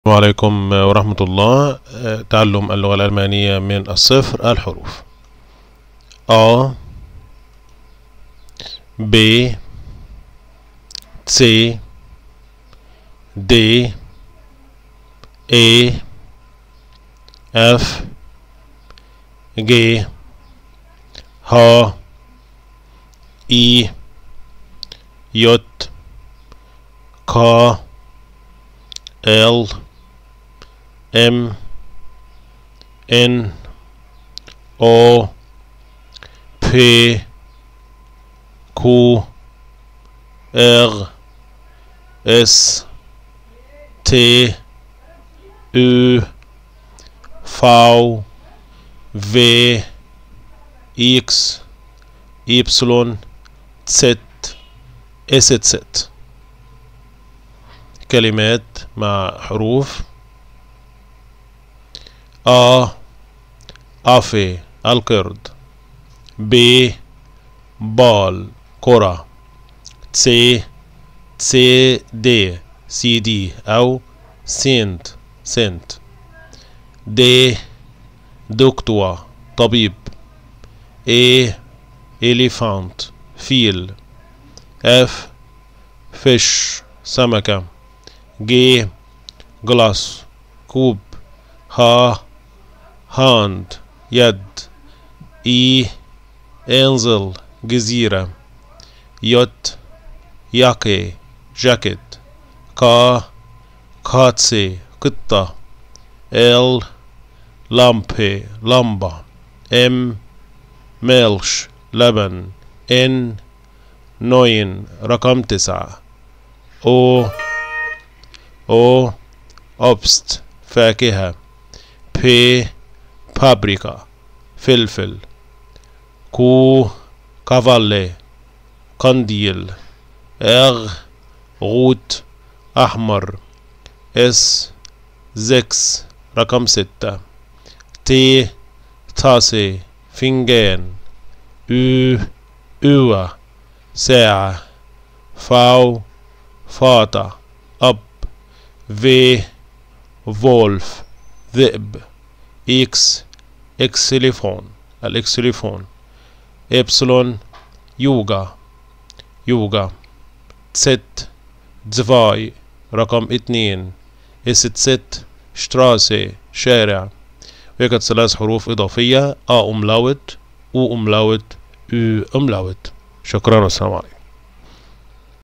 السلام عليكم ورحمة الله. تعلم اللغة الألمانية من الصفر. الحروف A B C D E F G H I J K L M N O P Q R S T U V W X Y Z Z. كلمات مع حروف A أفي القرد، B بال كرة، C دي CD أو سنت، D دكتور طبيب، A إليفانت فيل، F فيش سمكة، G جلاس كوب، H هاند يد، E انزل جزيرة، يوت ياكي جاكيت، كاتسي قطة، L لامبي لمبة، M ميلش لبن، N نوين رقم 9، O أوبست فاكهة، P بابريكا فلفل، Q كافالي قنديل، R غوت أحمر، S 6 رقم 6، T تاسي فنجان، U ساعة، فاو فاطة أب، في فولف ذئب، إكس إكسليفون الإكسليفون، إبسلون يوغا، تست زفاي رقم 2، ست شتراسي شارع. ويوجد 3 حروف إضافية: أ أملاوت، أو أملاوت، أو أملاوت. شكرا والسلام عليكم.